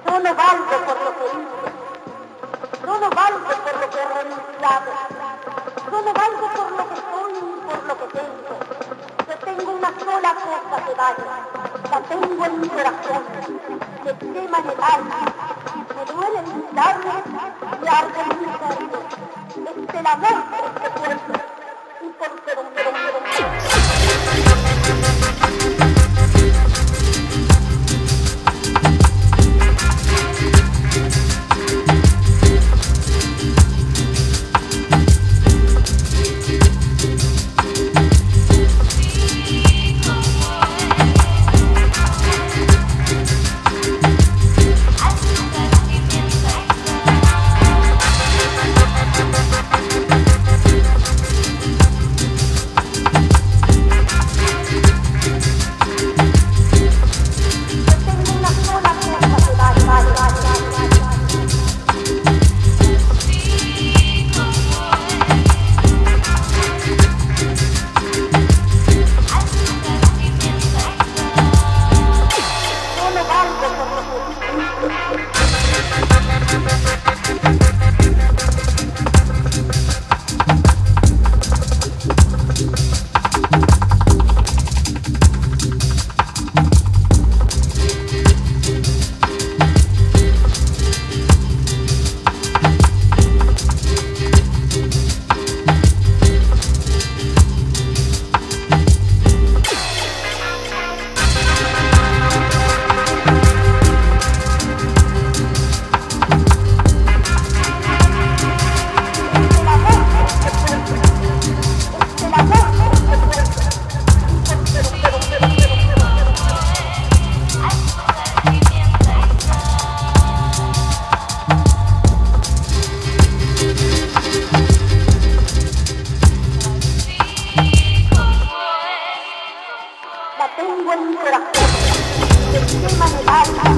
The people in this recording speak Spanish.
Yo no valgo por lo que hice, yo no valgo por lo que he renunciado, yo no valgo por lo que soy ni por lo que tengo. Yo tengo una sola cosa que vale, la tengo en mi corazón, me quema en el alma, me duele en mis labios y arde en mi cerebro. Es el amor que cuento, y porque la tengo en mi corazón, me quema en el alma.